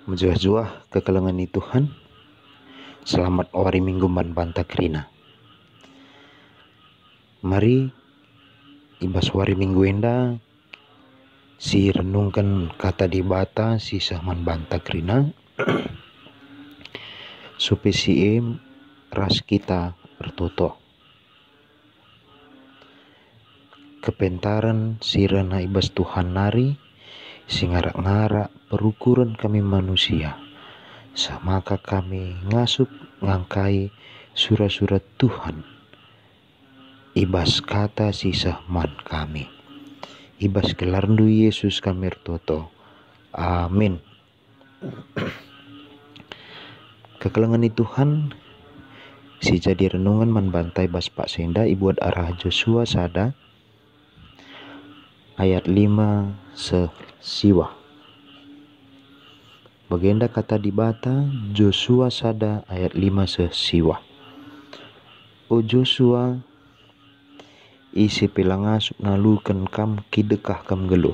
Menjuah-juah kekelengan Tuhan. Selamat hari Minggu banta krina. Mari ibas hari Minggu enda si renungkan kata di bata si sahman banta krina supaya si ras kita bertoto. Kepentaran sirana ibas Tuhan nari singarak-ngarak perukuran kami manusia. Samaka kami ngasup ngangkai surat-surat Tuhan. Ibas kata sisa man kami. Ibas kelarndu Yesus kami ertoto. Amin. Kekelengan Tuhan si jadi renungan man bantai bas Pak Senda ibuat arah Joshua sada ayat 5 sesiwa. Bagenda kata di bata Joshua sada ayat 5 sesiwa. O Joshua isi pelangasup nalukan kam kidekah kam geluh.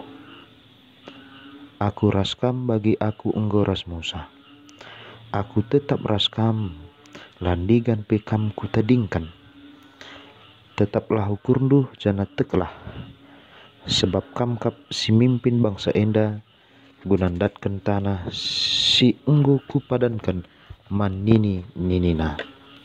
Aku raskam bagi aku enggo ras Musa. Aku tetap raskam landigan pekam kutadingkan. Tetaplah ukurndu jana teklah. Sebab kam kap si mimpin bangsa enda gunandatkan tanah si enggo kupadankan man nini-ninina.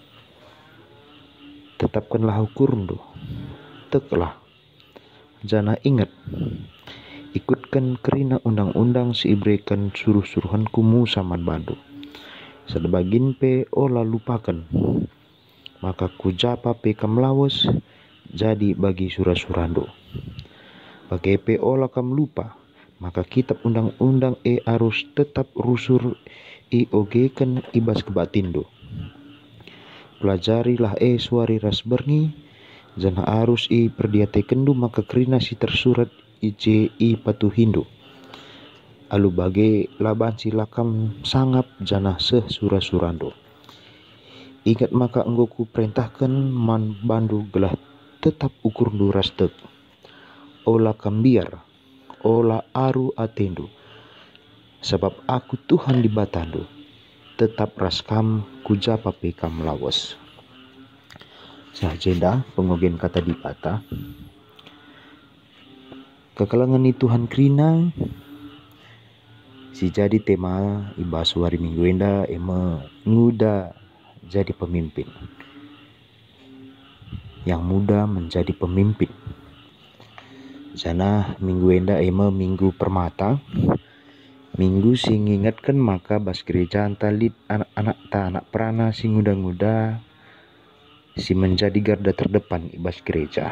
Tetapkanlah ukurndu. Teklah. Jana ingat. Ikutkan kerina undang-undang si ibrekan suruh-suruhanku Musa man bandu. Sedebagin pe ola lupakan. Maka kujapa pe kam lawas jadi bagi surah-surando. Bagi pe ola kam lupa. Maka kitab undang-undang harus tetap rusur ogekan ibas kebatindo. Pelajarilah suari ras berngi. Jana arus perdiatekendu maka kerina si tersurat patuhindo. Alu bage laban silakam sangap jana surah-surando. Ingat maka enggo ku perintahkan man bandu gelah tetap ukur duras tek. Ola kambiar, ola aru atendu. Sebab aku Tuhan di batandu. Tetap raskam kujapa pekam lawas. Sahjeda pengogen kata di bata. Kekelangan Tuhan krina si jadi tema ibas hari Minggu enda nguda jadi pemimpin. Yang muda menjadi pemimpin. Jana minggu enda minggu permata. Minggu sing ingatkan maka bas gereja antalit anak perana sing nguda-nguda si menjadi garda terdepan ibas gereja.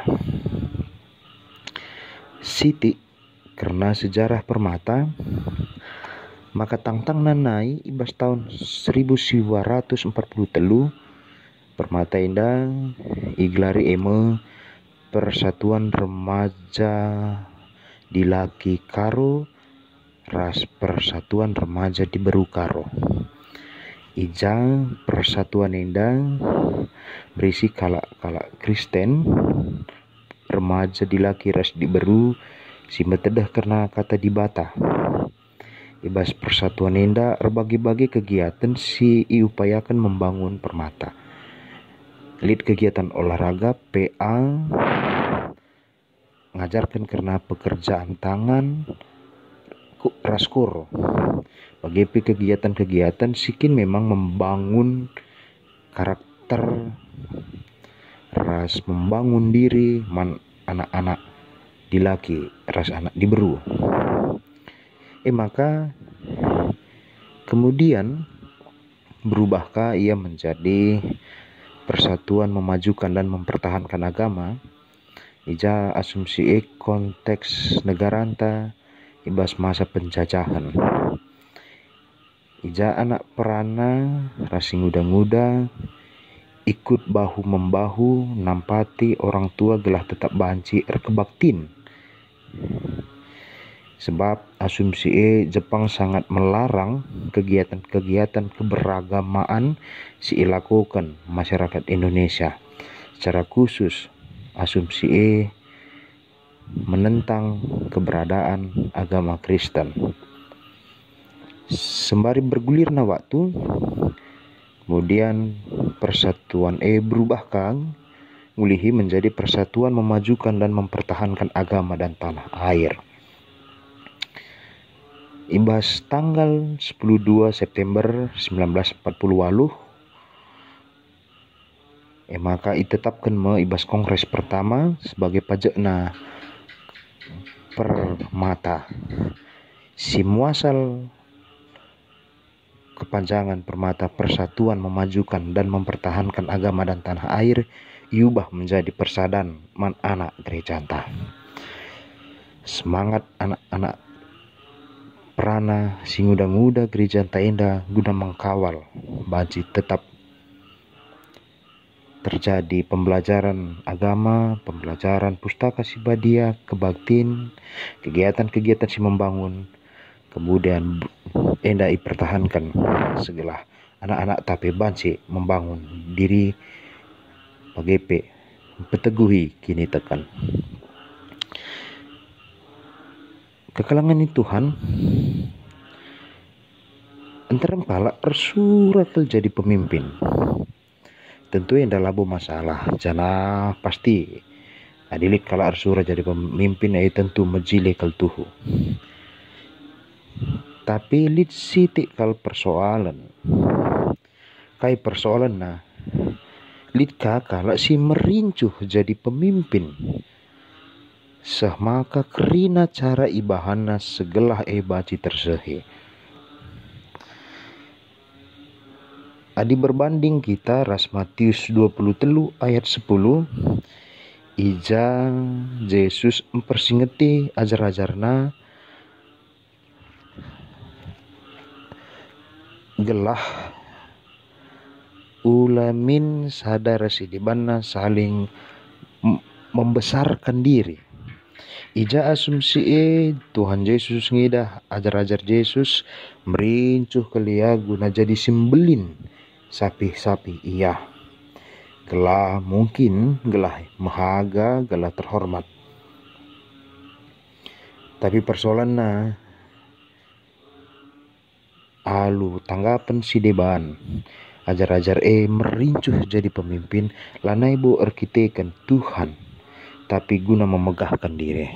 Siti karena sejarah permata maka tangtang nanai ibas tahun 1943 permata indah iglari persatuan remaja di Laki Karo ras persatuan remaja di Beru Karo. Ija persatuan indah berisi kalak Kristen remaja di Laki ras di Beru si metedah karena kata di bata. Ibas persatuan enda berbagai-bagai kegiatan si upayakan membangun permata. Lid kegiatan olahraga PA ngajarkan karena pekerjaan tangan raskoro. Bagi kegiatan-kegiatan sikin memang membangun karakter ras membangun diri man anak-anak di Laki ras anak di Beru. Maka kemudian berubahkah ia menjadi persatuan memajukan dan mempertahankan agama. Ija asumsi konteks negara anta ibas masa penjajahan. Ija anak perana rasing nguda-nguda ikut bahu-membahu nampati orang tua gelah tetap banci kebaktin. Sebab asumsi Jepang sangat melarang kegiatan-kegiatan keberagamaan si ilakukan masyarakat Indonesia. Secara khusus asumsi menentang keberadaan agama Kristen. Sembari bergulirna waktu, kemudian persatuan berubah kang ngulihi menjadi persatuan memajukan dan mempertahankan agama dan tanah air. Ibas tanggal 12 September 1948 maka ditetapkan ibas kongres pertama sebagai pajakna permata si muasal kepanjangan permata persatuan memajukan dan mempertahankan agama dan tanah air iubah menjadi persadan man anak gereja anta. Semangat anak-anak perana si muda-muda gereja anta enda guna mengkawal banci tetap terjadi pembelajaran agama, pembelajaran pustaka si badia, kebaktin, kegiatan-kegiatan si membangun, kemudian enda dipertahankan segala anak-anak tapi banci membangun diri PGP peteguhi kini tekan. Kekalangan ini Tuhan antara pala tersurat jadi pemimpin. Tentu yang dalam masalah jana pasti adilit kalau arsurat jadi pemimpin tentu majile kal tuhu. Tapi lit sitik kal persoalan kai persoalan nah lit kakak si merincuh jadi pemimpin maka kerina cara ibahana segelah baci tersehe. Adi berbanding kita ras Matius 23 ayat 10 ija Yesus mempersingeti ajar-ajarna gelah ulamin sadar sidibana saling membesarkan diri. Ija asumsi Tuhan Yesus ngidah ajar-ajar Yesus merincuh kelia guna jadi simbelin sapi-sapi iya. Gelah mungkin gelah mahaga, gelah terhormat. Tapi persoalannya alu tanggapan si deban ajar-ajar merincuh jadi pemimpin lanai bu arkitekan Tuhan tapi guna memegahkan diri.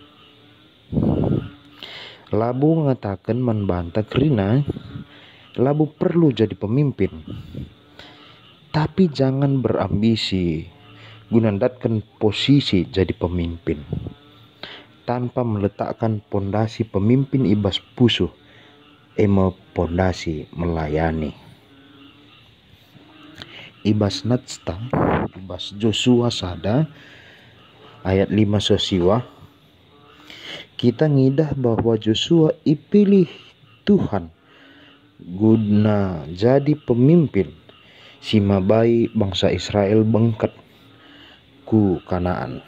Labu mengatakan membantah kerina labu perlu jadi pemimpin tapi jangan berambisi gunandatkan posisi jadi pemimpin tanpa meletakkan pondasi pemimpin ibas pusuh pondasi melayani. Ibas Natsta ibas Joshua sada ayat 5 sosiwa kita ngidah bahwa Joshua dipilih Tuhan guna jadi pemimpin si mabai bangsa Israel bengket ku Kanaan.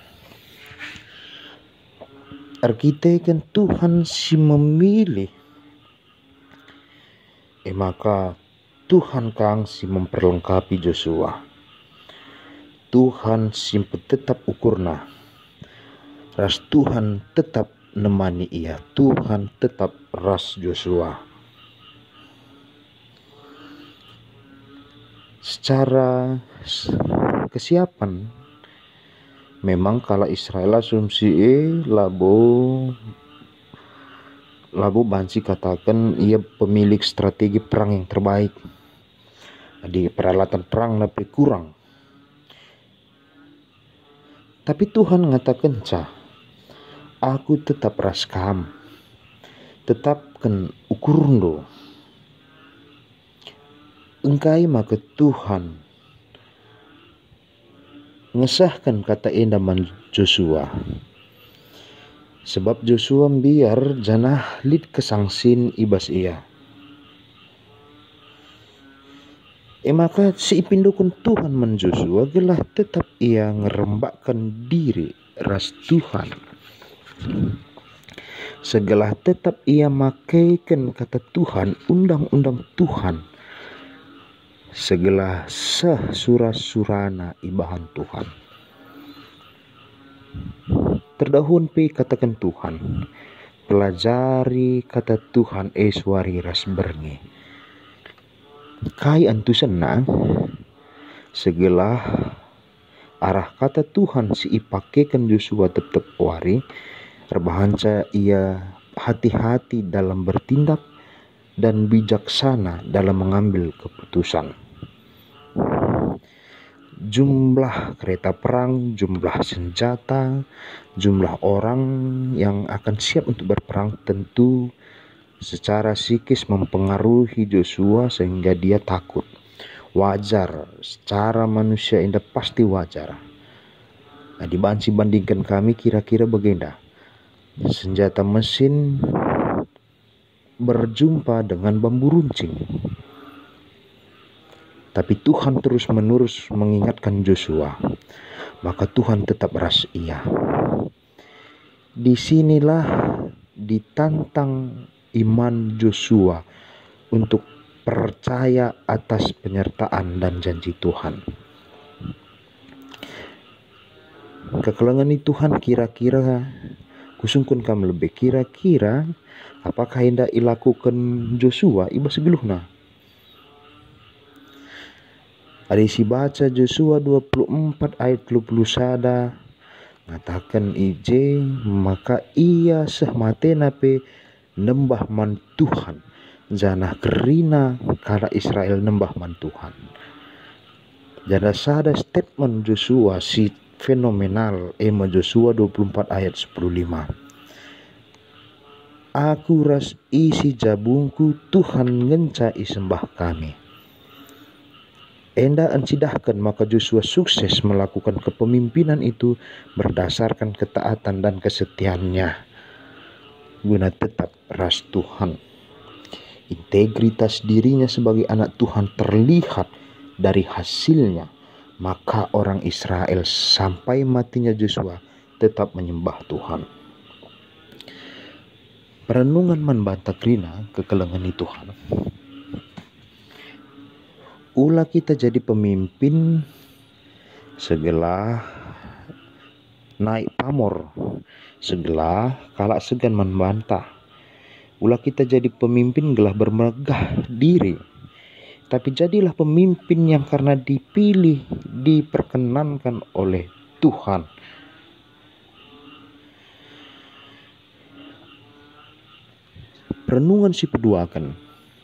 Arkitekan Tuhan si memilih maka Tuhan kang si memperlengkapi Joshua. Tuhan si tetap ukurna. Ras Tuhan tetap nemani ia. Tuhan tetap ras Joshua. Secara kesiapan memang kalau Israel asumsi Labu banci katakan ia pemilik strategi perang yang terbaik. Di peralatan perang lebih kurang. Tapi Tuhan mengatakan aku tetap raskam. Tetapkan ukurundo. Engkai maka Tuhan ngesahkan kata endaman Joshua. Sebab Joshua biar janah lid kesangsin ibas ia. Maka si pindukun Tuhan men Joshua gelah tetap ia ngerembakkan diri ras Tuhan. Segelah tetap ia makaikan kata Tuhan, undang-undang Tuhan. Segelah surah-surana ibahan Tuhan. Terdahun katakan Tuhan, pelajari kata Tuhan eswari ras berngi. Kai antu senang segelah arah kata Tuhan si ipakekan Yosua tetap wari rebahanca ia hati-hati dalam bertindak dan bijaksana dalam mengambil keputusan. Jumlah kereta perang, jumlah senjata, jumlah orang yang akan siap untuk berperang tentu secara psikis mempengaruhi Joshua sehingga dia takut. Wajar, secara manusia indah pasti wajar. Nah, bandingkan kami kira-kira begini. Senjata mesin berjumpa dengan bambu runcing. Tapi Tuhan terus-menerus mengingatkan Joshua. Maka Tuhan tetap ras ia. Disinilah ditantang iman Joshua untuk percaya atas penyertaan dan janji Tuhan. Kekelengan Tuhan kira-kira kusungkun kam lebih kira-kira apakah hendak ilakukan Joshua iba segeluhna. Ada isi baca Joshua 24 ayat 21 mengatakan ije maka ia sehmatena pe nembah man Tuhan janah kerina kala Israel nembah man Tuhan. Jana sada statement Joshua si fenomenal ema Joshua 24 ayat 15. Aku ras isi jabungku Tuhan ngenca isembah kami. Enda encidahkan maka Joshua sukses melakukan kepemimpinan itu berdasarkan ketaatan dan kesetiaannya guna tetap ras Tuhan. Integritas dirinya sebagai anak Tuhan terlihat dari hasilnya, maka orang Israel sampai matinya Joshua tetap menyembah Tuhan. Perenungan membantah krina kekelengan Tuhan. Ulah kita jadi pemimpin segelah naik pamor, segelah kalak segan membantah. Ulah kita jadi pemimpin gelah bermegah diri. Tapi jadilah pemimpin yang karena dipilih, diperkenankan oleh Tuhan. Renungan si peduakan.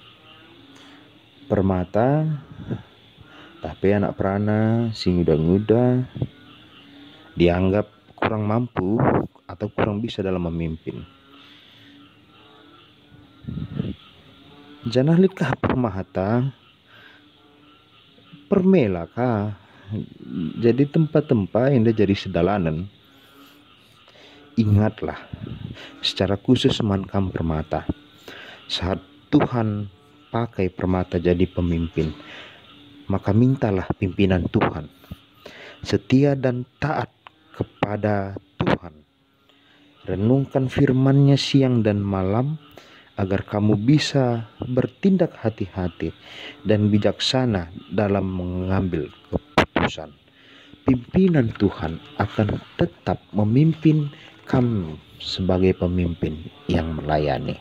Permata, tapi anak perana si muda-muda dianggap kurang mampu atau kurang bisa dalam memimpin. Janah litkah permata permelakah jadi tempat-tempat yang jadi sedalanan. Ingatlah secara khusus mankam permata saat Tuhan pakai permata jadi pemimpin, maka mintalah pimpinan Tuhan setia dan taat kepada Tuhan. Renungkan firman-Nya siang dan malam agar kamu bisa bertindak hati-hati dan bijaksana dalam mengambil keputusan. Pimpinan Tuhan akan tetap memimpin kamu sebagai pemimpin yang melayani.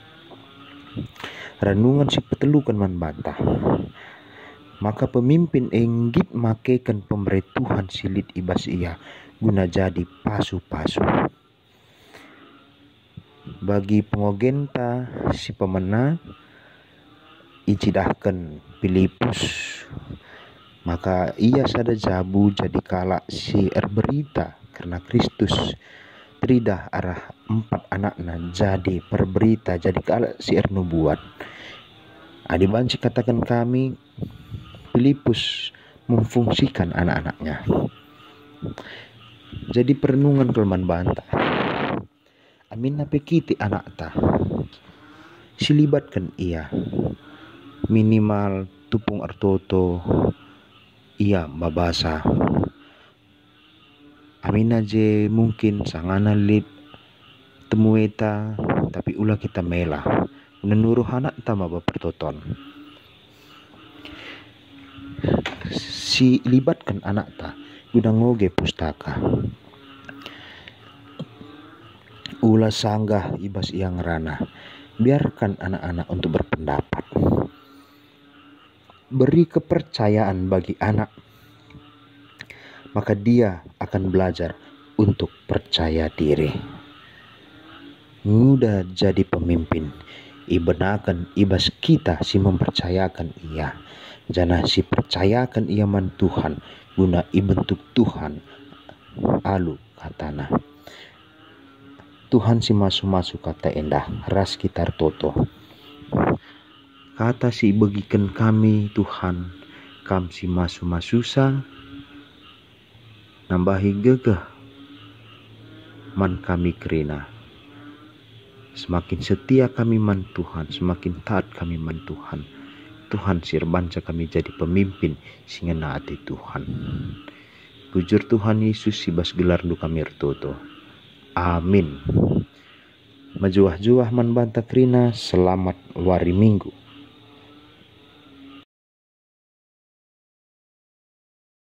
Renungan si petelukan membantah. Maka pemimpin enggit makekan pemerintahan silit ibas ia guna jadi pasu-pasu. Bagi pengogenta si pemena icidahkan Filipus, maka ia sada jabu jadi kalak si berita karena Kristus tridah arah 4 anakna jadi perberita jadi kalak si nubuat. Adi banci katakan kami Filipus memfungsikan anak-anaknya. Jadi perenungan kelman bantah. Amin napekiti anak ta. Silibatkan ia. Minimal tupung artoto ia babasa. Amin aja mungkin sangana lit temueta tapi ulah kita mela. Menuruh anak ta maba pertoton. Si libatkan anak ta guna ngoge pustaka. Ulah sanggah ibas yang rana. Biarkan anak-anak untuk berpendapat. Beri kepercayaan bagi anak, maka dia akan belajar untuk percaya diri. Mudah jadi pemimpin, ibenakan ibas kita si mempercayakan ia. Jana si percayakan ia man Tuhan, guna ibentuk Tuhan. Alu katana. Tuhan si masu-masu kata endah, ras kitar toto. Kata si bagikan kami Tuhan, kam si masu-masusa, nambahi gegah man kami kerina. Semakin setia kami man Tuhan, semakin taat kami man Tuhan. Tuhan sirbanca kami jadi pemimpin singa naati Tuhan. Bujur Tuhan Yesus sibas gelar du kami ertoto. Amin. Majuah-juah man banta krina, selamat wari Minggu.